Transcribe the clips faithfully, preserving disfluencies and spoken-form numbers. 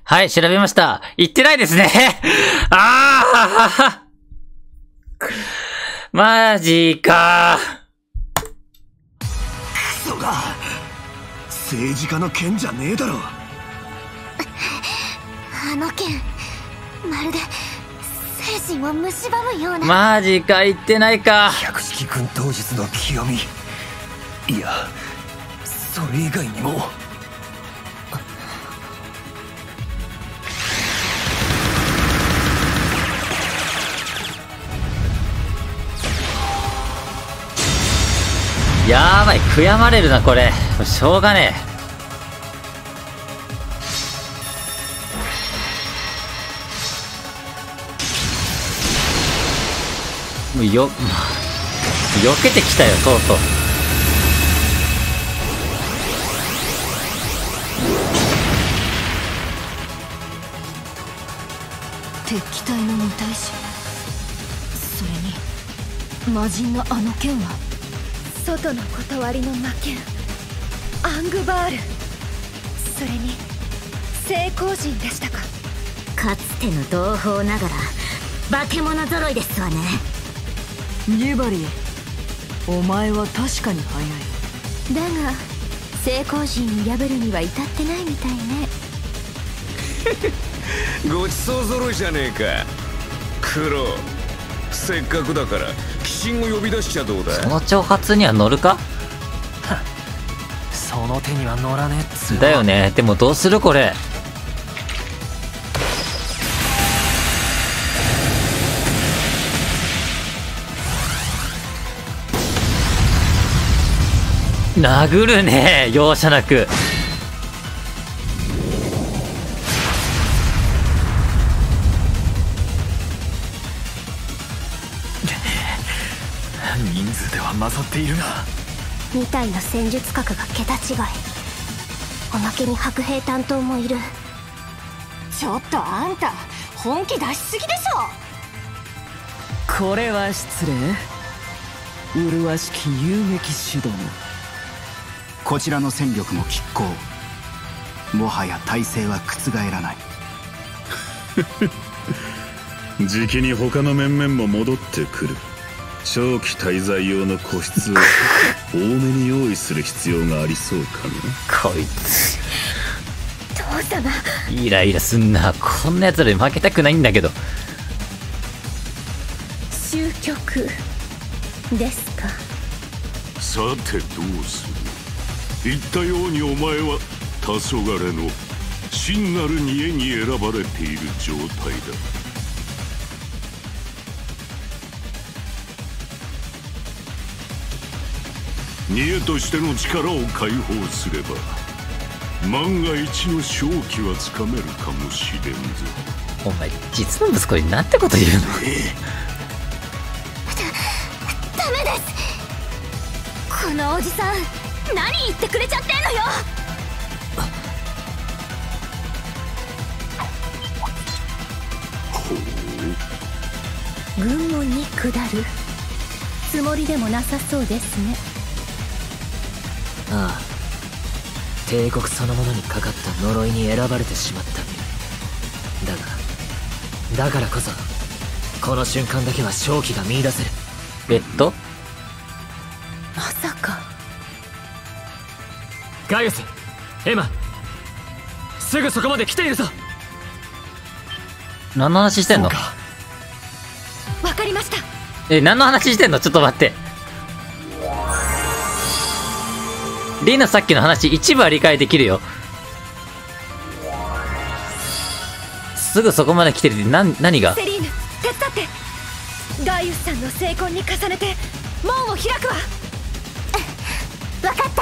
はい、調べました。言ってないですね。ああマジか。 クソが政治家の剣じゃねえだろ。 あの剣、まるで精神を蝕むような。 マジか、言ってないか。 百式軍刀術の極み。いや、それ以外にも。 やばい、悔やまれるなこれ。しょうがねえ。もうよ、避けてきたよ、とうとう。 敵対の二大使、それに魔人のあの剣は外の断りの魔剣アングバール、それに聖光人でしたか。 かつての同胞ながら化け物揃いですわね。 ギバリ、お前は確かに早い。 だが聖光人に破るには至ってないみたいね。 ごちそう揃いじゃねえかクロ。せっかくだから鬼神を呼び出しちゃどうだ。 その挑発には乗るか。 その手には乗らねえっつう。 だよね。でもどうするこれ。殴るね、容赦なく。 人数では勝っているが、 に体の戦術核が桁違い。おまけに白兵担当もいる。 ちょっとあんた本気出しすぎでしょ。 これは失礼。麗しき遊撃士ども、 こちらの戦力も拮抗。もはや体制は覆らない。 じきに他の面々も戻ってくる。長期滞在用の個室を多めに用意する必要がありそうかな。 こいつ父様、 イライラすんな。こんなやつらに負けたくないんだけど。 終局ですか。 さてどうする。言ったようにお前は黄昏の真なる煮えに選ばれている状態だ。煮えとしての力を解放すれば万が一の勝機はつかめるかもしれんぞ。 お前実の息子になんてこと言うの。 ダメです。このおじさん何言ってくれちゃってんのよ。 ほう、 軍門に下るつもりでもなさそうですね。 ああ、帝国そのものにかかった呪いに選ばれてしまった身だが、だからこそこの瞬間だけは勝機が見出せる。 えっとまさか。 ガイウス、エマ、すぐそこまで来ているぞ。 何の話してんの。 わかりました。 え、何の話してんの。ちょっと待って。リーのさっきの話一部は理解できるよ。すぐそこまで来てるって。何何が。 セリーヌ、手伝って。ガイウスさんの成婚に重ねて門を開くわ。わかった。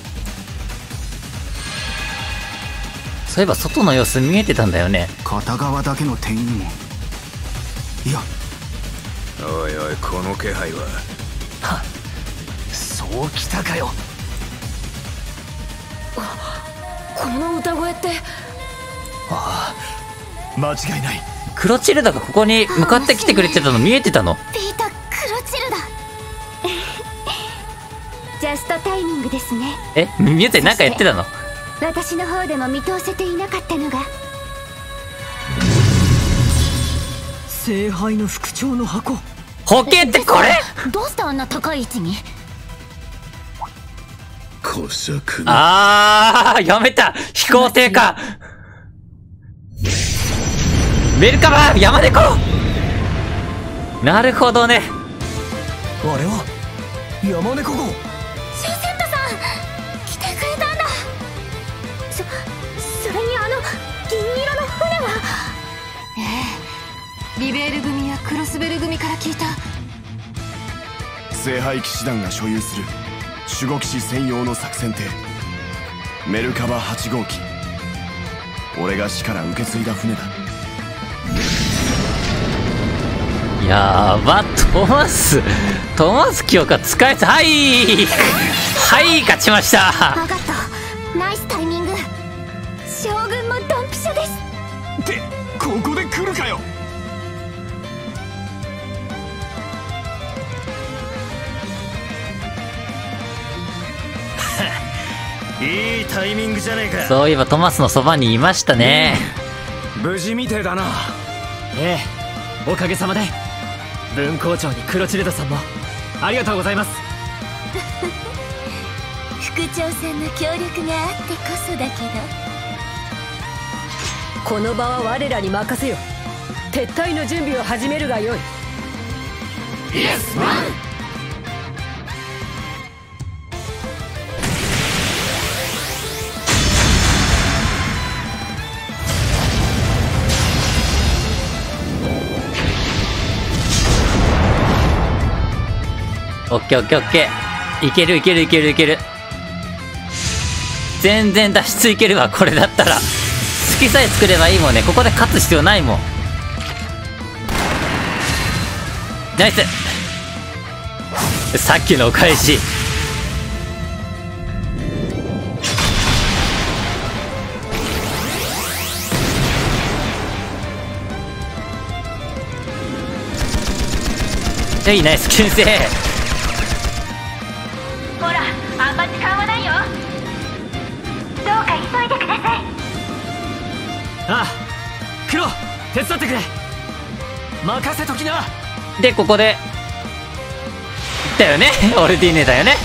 そういえば外の様子見えてたんだよね。 片側だけの転移門。いや、 おいおい、この気配は。 はそうきたかよ。 この歌声って。 ああ、間違いない。 クロチルダがここに向かってきてくれてたの見えてたの。 ピータ・クロチルダ。ジャストタイミングですね。 え、見えてなんかやってたの。 私の方でも見通せていなかったのが聖杯の副長の箱。 保険ってこれ？ どうしてあんな高い位置に？ 小尺あー、やめた。飛行艇か。メルカバ山猫。なるほどね。 あれは山猫号。 シュセントさん来てくれたんだ。そそれにあの銀色の船は。ええ、リベール組やクロスベル組から聞いた。 聖杯騎士団が所有する守護騎士専用の作戦艇メルカバはち号機。俺が死から受け継いだ船だ。 やば、トマストマス強化使えた。はいはい勝ちました。 分かった。ナイスタイミング。将軍もドンピシャです。 ってここで来るかよ。 いいタイミングじゃねえか。 そういえばトマスのそばにいましたね。 無事みてえだな。ええ、おかげさまで。分校長にクロチルドさんもありがとうございます。 副長さんの協力があってこそだけど。 この場は我らに任せよ。撤退の準備を始めるがよい。 イエスマン。 オッケーオッケーオッケー。いけるいけるいけるいける。全然脱出いけるわ、これだったら。隙さえ作ればいいもんね。ここで勝つ必要ないもん。ナイス。さっきのお返し。はい、ナイス牽制。 ほら、あんま使わないよ。どうか急いでください。 ああ、クロ手伝ってくれ。任せときな。 でここでだよねオルディーネだよね。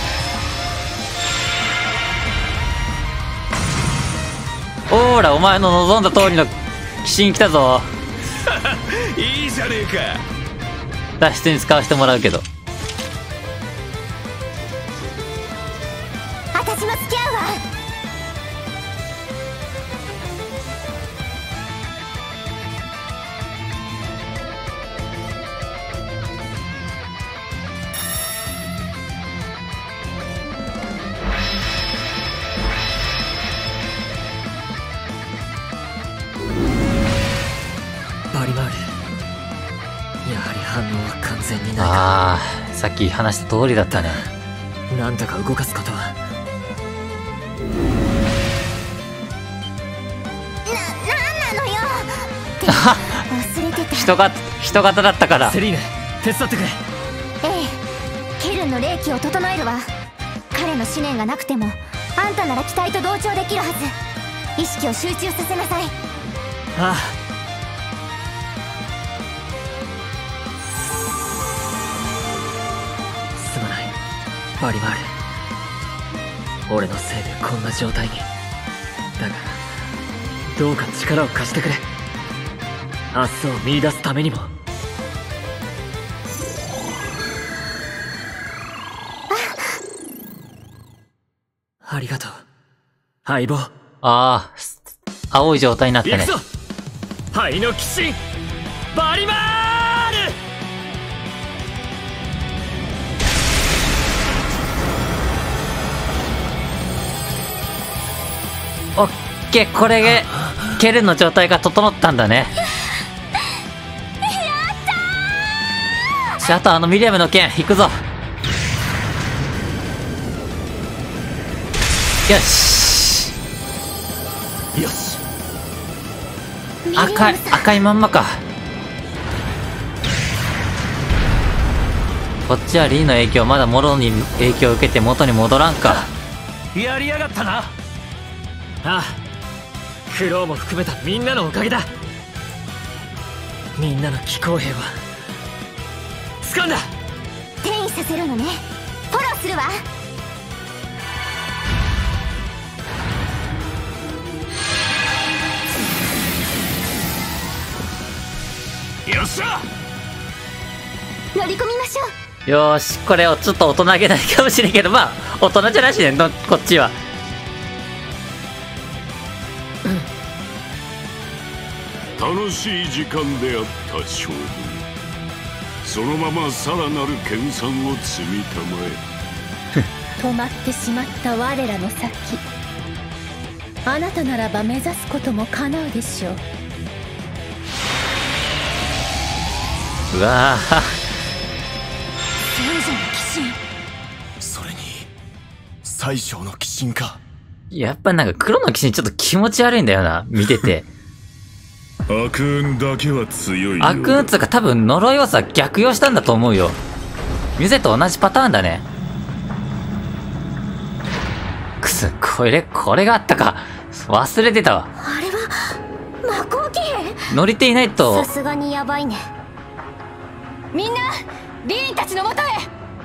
ほーら、お前の望んだ通りの騎士に来たぞ。 いいじゃねえか。 脱出に使わせてもらうけど。 私も付き合うわ。 バリマール、やはり反応は完全にないか。 ああ、さっき話した通りだったね。 なんとか動かすことは。 な、なんなのよ。って忘れてた。 人が人型だったから。 セリーヌ、手伝ってくれ。 ええ、ケルンの霊気を整えるわ。彼の思念がなくてもあんたなら機体と同調できるはず。意識を集中させなさい。 ああ。すまない、バリマール。俺のせいでこんな状態に。だがどうか力を貸してくれ。明日を見出すためにも。ありがとう相棒。 ああ、青い状態になったね。 行くぞ、灰の騎士バリマール。 オッケー、これでケルンの状態が整ったんだね。じゃあ、あとあのミリアムの剣引くぞ。よしよし。 赤い赤いまんまか。こっちはリーの影響、まだモロに影響を受けて元に戻らんか。 やりやがったな。ああ、クロウも含めたみんなのおかげだ。 みんなの機構兵は掴んだ。 転移させるのね。フォローするわ。 よっしゃ、 乗り込みましょう。 よーし、これをちょっと大人げないかもしれんけど、まあ大人じゃないしね、のこっちは。 楽しい時間であった勝負。そのままさらなる研鑽を積みたまえ。 止まってしまった我らの先、あなたならば目指すことも可能でしょう。 うわー、 聖女の鬼神。 それに最小の鬼神か。 やっぱなんか黒の騎士ちょっと気持ち悪いんだよな、見てて。 悪運だけは強いよ。 悪運っつうか多分呪いをさ逆用したんだと思うよ。ミュゼと同じパターンだね。くす、これこれがあったか、忘れてたわ。 あれは魔鋼騎兵。 乗り手いないと。 さすがにやばいね。みんなリーンたちのもとへ。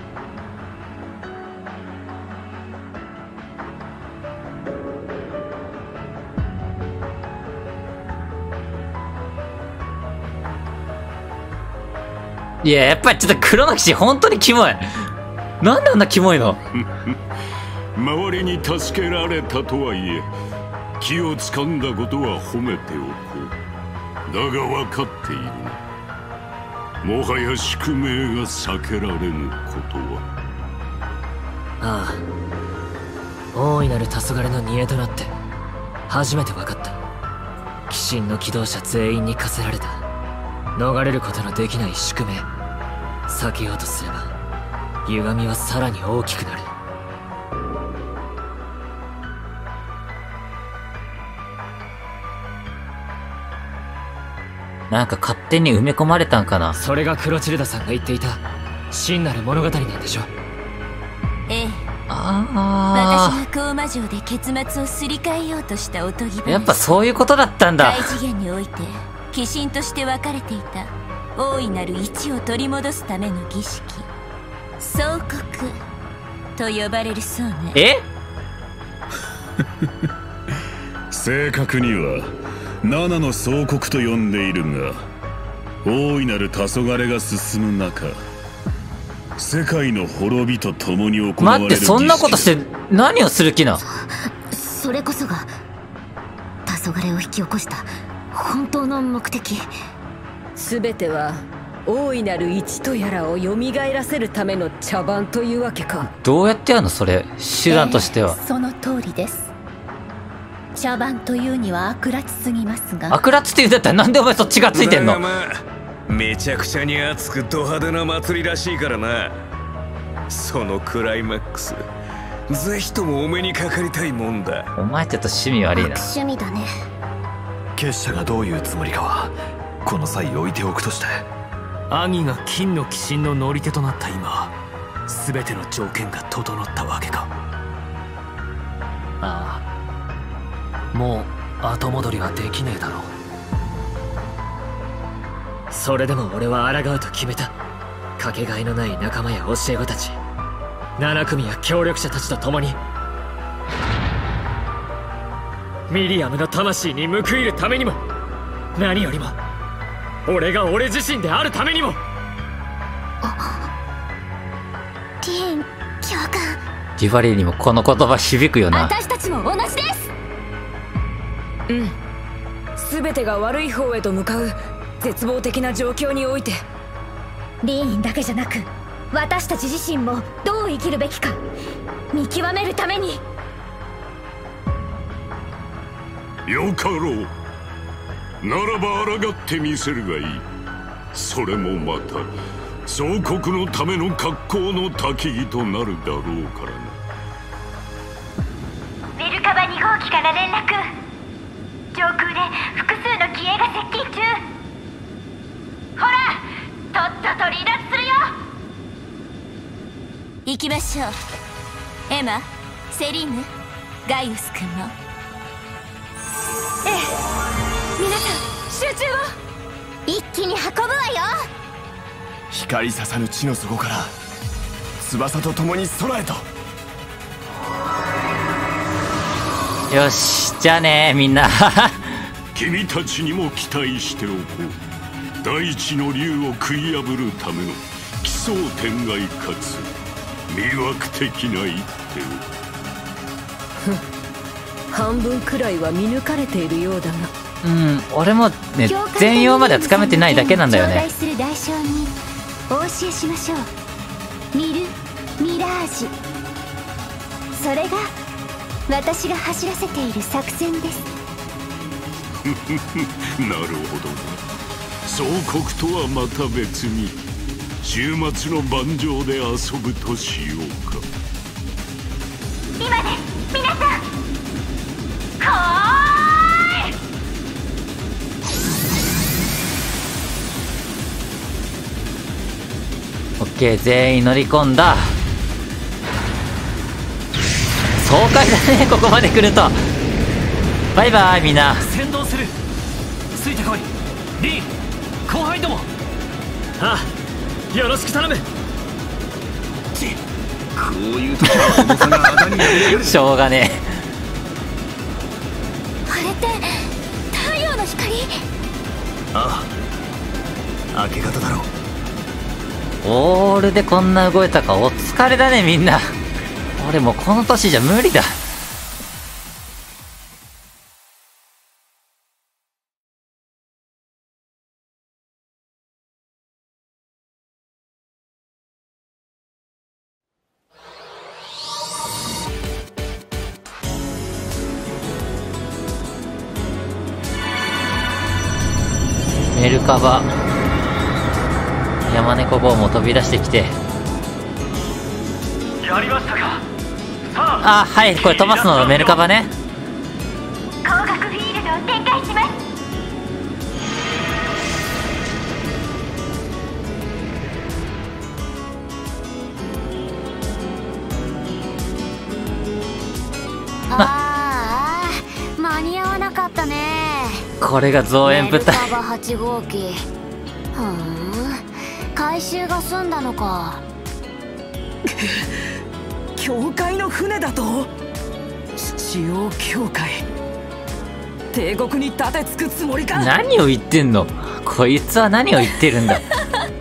いや、やっぱりちょっと黒の騎士本当にキモい。なんであんなキモいの。 周りに助けられたとはいえ、気をつかんだことは褒めておこう。だが分かっている。もはや宿命が避けられぬことは。 ああ、大いなる黄昏の煮えとなって初めて分かった。鬼神の機動者全員に課せられた逃れることのできない宿命。避けようとすれば歪みはさらに大きくなる。 なんか勝手に埋め込まれたんかな。 それがクロチルダさんが言っていた真なる物語なんでしょ。 ええ。 あ私が高魔城で結末をすり替えようとしたおとぎ話。 やっぱそういうことだったんだ。 大次元において鬼神として分かれていた大いなる一を取り戻すための儀式、総国と呼ばれるそうね。 え正確には七の総国と呼んでいるが、大いなる黄昏が進む中、世界の滅びと共に行われる儀式。 待って、そんなことして何をする気な。 それこそが黄昏を引き起こした本当の目的。 全ては大いなる一とやらを蘇らせるための茶番というわけか。 どうやってやるのそれ、手段としては。 えー、その通りです。茶番というには悪辣すぎますが。 悪辣って言うんだったらなんでお前そっちがついてんの。 まあ、めちゃくちゃに熱くド派手な祭りらしいからな。そのクライマックスぜひともお目にかかりたいもんだ。 お前ちょっと趣味悪いな。 趣味だね。 結社がどういうつもりかはこの際置いておくとして、 兄が金の鬼神の乗り手となった今、全ての条件が整ったわけか。ああ、もう後戻りはできねえだろう。それでも俺は抗うと決めた。かけがえのない仲間や教え子たち、七組や協力者たちと共にミリアムの魂に報いるためにも、何よりも俺が俺自身であるためにも。 ティーン教官、 ディファリーにもこの言葉響くよな。 私たちも同じです。 うん、全てが悪い方へと向かう絶望的な状況において、 リーンだけじゃなく私たち自身もどう生きるべきか見極めるために。 よかろう。ならば抗ってみせるがいい。それもまた総国のための格好の焚き木となるだろうからな。 メルカバに号機から連絡。上空で複数の機影が接近中。ほら、とっとと離脱するよ。行きましょう。エマ、セリーヌ、ガイウス君も。 ええ、皆さん集中を。 一気先に運ぶわよ。 光ささぬ地の底から翼と共に空へと。 よし、じゃあねみんな。 君たちにも期待しておこう。大地の竜を食い破るための奇想天外かつ魅惑的な一手を。 半分くらいは見抜かれているようだが。 うん、俺もね全容まではつかめてないだけなんだよね。 頂戴する代償にお教えしましょう。ミル・ミラージュ。それが私が走らせている作戦です。 なるほどね。総国とはまた別に週末の盤上で遊ぶとしようか。 今です皆さん、こーい。 オッケー、全員乗り込んだ。爽快だね、ここまで来ると。バイバイみんな。 先導する。ついてこいリー、後輩ども。ああ、よろしく頼む。こういう時は重さがあだになる。 しょうがねあれって太陽の光。 ああ、明け方だろう。 オールでこんな動いたか。お疲れだねみんな。俺もうこの年じゃ無理だ。メルカバ、山猫号も飛び出してきて。 やりましたか。 あ、はい、これ飛ばすのメルカバね。 光学フィールドを展開します。ああ、間に合わなかったね。 これが増援部隊。 メルカバはち号機。ふーん、回収が済んだのか。 教会の船だと。七王教会、帝国に立てつくつもりか。 何を言ってんのこいつは。何を言ってるんだ。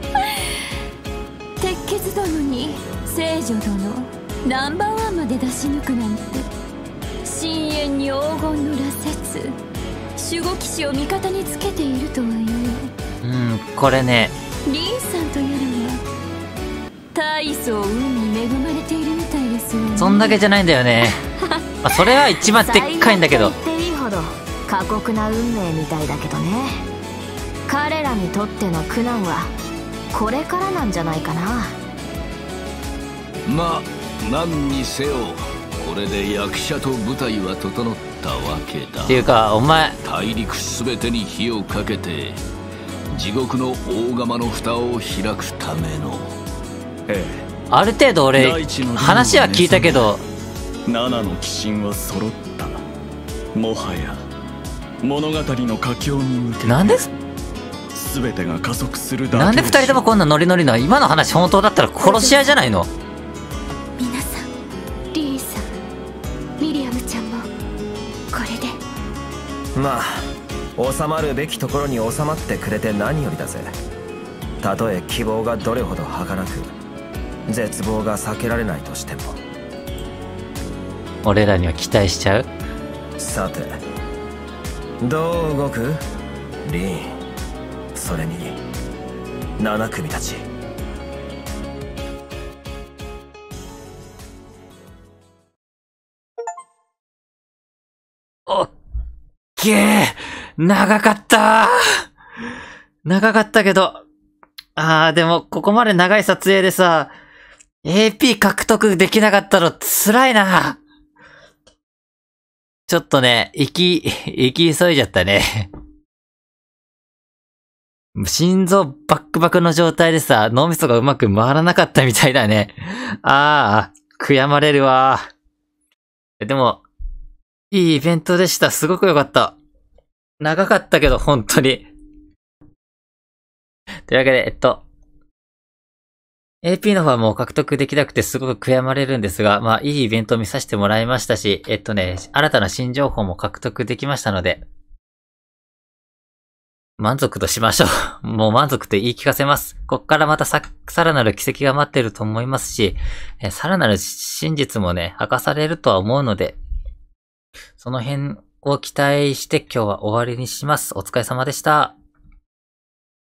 鉄血殿に聖女殿ナンバーワンまで出し抜くなんて、深淵に黄金の羅刹、守護騎士を味方につけているとは言え。 うん、これね、 リンさんとやらは大層運に恵まれているみたいですよね。 そんだけじゃないんだよね。まあ、それは一番でっかいんだけど。 最悪と言っていいほど過酷な運命みたいだけどね。彼らにとっての苦難はこれからなんじゃないかな。 まあ何にせよこれで役者と舞台は整ったわけだ。 っていうかお前、 大陸すべてに火をかけて地獄の大釜の蓋を開くための。 ええ、 ある程度俺話は聞いたけど、 七の鬼神は揃った。もはや物語の佳境に向けてなんで全てが加速するだけ。 なんで二人ともこんなノリノリな。今の話本当だったら殺し合いじゃないの。 皆さん、リーさん、ミリアムちゃんもこれで。 まあ収まるべきところに収まってくれて何よりだぜ。たとえ希望がどれほど儚く絶望が避けられないとしても。 俺らには期待しちゃう。 さてどう動くリーン、それに七組たち。 おっけー、長かった長かったけど、あーでもここまで長い撮影でさ エーピー 獲得できなかったの辛いな。ちょっとね、生き、生き急いじゃったね。心臓バックバクの状態でさ、脳みそがうまく回らなかったみたいだね。ああ、悔やまれるわ。でも、いいイベントでした。すごく良かった。長かったけど、本当に。 というわけで、えっと、エーピー の方はもう獲得できなくてすごく悔やまれるんですが、まあ、いいイベントを見させてもらいましたし、えっとね、新たな新情報も獲得できましたので、満足としましょう。もう満足と言い聞かせます。こっからまたさ、さらなる奇跡が待ってると思いますし、えさらなる真実もね、明かされるとは思うので、その辺を期待して今日は終わりにします。お疲れ様でした。